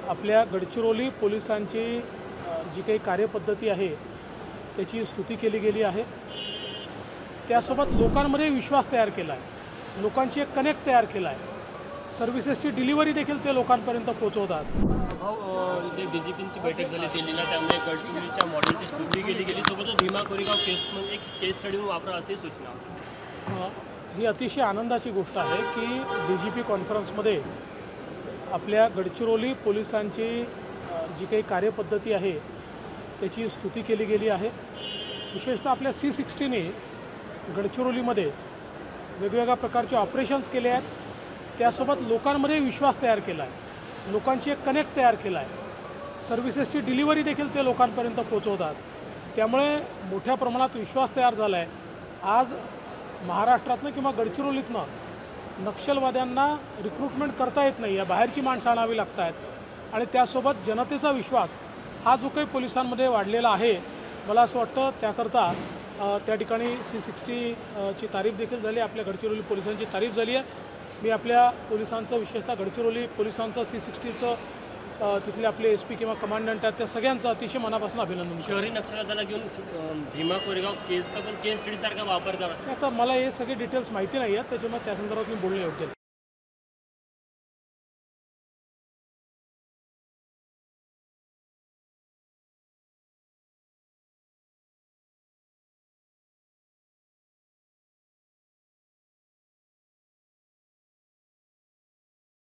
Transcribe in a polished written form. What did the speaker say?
आपल्या गडचिरोली पोलिसांची जी काही कार्यपद्धती आहे त्याची स्तुती केली गेली आहे। त्यासोबत लोकांमध्ये विश्वास तयार केला आहे, लोकांची एक कनेक्ट तयार केला आहे, सर्व्हिसेसची डिलिव्हरी देखील ते लोकांपर्यंत पोहोचवतात। भाऊ डीजीपींची बैठक झाली दिल्लीला, त्यामुळे गडचिरोलीच्या मॉडेलची स्तुती केली गेली, सोबतच भीमा कोरेगाव केसमध्ये एक केस स्टडी म्हणून वापरा अशी सूचना। ही अतिशय आनंदाची गोष्ट आहे की DGP कॉन्फरन्समध्ये आपल्या गडचिरोली पोलिसांची जी काही कार्यपद्धती आहे त्याची स्तुती केली गेली आहे। विशेषतः आपल्या C60ने गडचिरोलीमध्ये वेगवेगळ्या प्रकारचे ऑपरेशन्स केले आहेत, त्यासोबत लोकांमध्ये विश्वास तयार केला आहे, लोकांची एक कनेक्ट तयार केला आहे, सर्व्हिसेसची डिलिव्हरी देखील ते लोकांपर्यंत पोहोचवतात। त्यामुळे मोठ्या प्रमाणात विश्वास तयार झाला आहे। आज महाराष्ट्रातनं किंवा गडचिरोलीतनं नक्षलवाद्यांना रिक्रुटमेंट करता येत नाही आहे, बाहेरची माणसं आणावी लागत आहेत आणि त्यासोबत जनतेचा विश्वास हा जो काही पोलिसांमध्ये वाढलेला आहे, मला असं वाटतं त्याकरता त्या ठिकाणी C60 ची तारीफ देखील झाली, आपल्या गडचिरोली पोलिसांची तारीफ झाली आहे। मी आपल्या पोलिसांचं विशेषतः गडचिरोली पोलिसांचं C60चं तिथले आपले SP किंवा कमांडंट आहेत त्या सगळ्यांचं अतिशय मनापासून अभिनंदन करतो। शहरी नक्षलवादाला घेऊन भीमा कोरेगाव केसचा पण केस स्टडीसारखा वापर करा। आता मला हे सगळे डिटेल्स माहिती नाही आहेत, त्याच्यामुळे त्या संदर्भात मी बोलणे योग्य नाही।